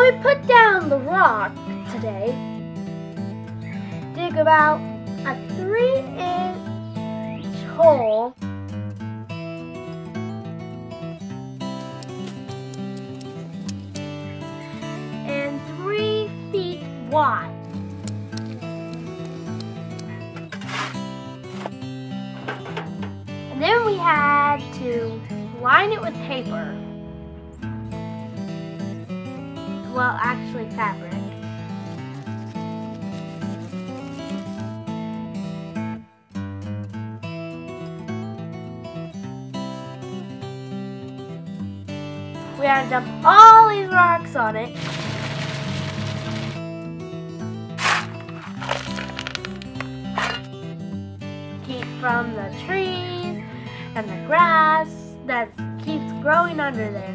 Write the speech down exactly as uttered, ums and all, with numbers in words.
we put down the rock today. Dig about a three inch hole and three feet wide. And then we had to line it with paper. Well, actually fabric. We had to dump all these rocks on it. Keep from the trees and the grass that keeps growing under there.